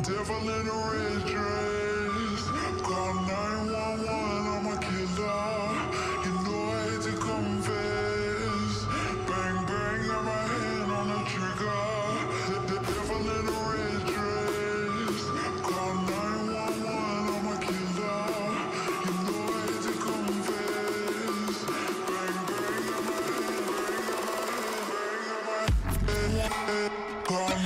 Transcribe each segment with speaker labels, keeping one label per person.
Speaker 1: Devil in a red dress. Call 911, I'm a killer. You know I hate to confess. Bang, bang, got my hand on the trigger. The devil in a red dress. Call 911, I'm a killer. You know I hate to confess. Bang, bang, got my hand, bang, got my hand. Call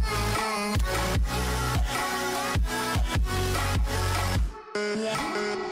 Speaker 2: Yeah.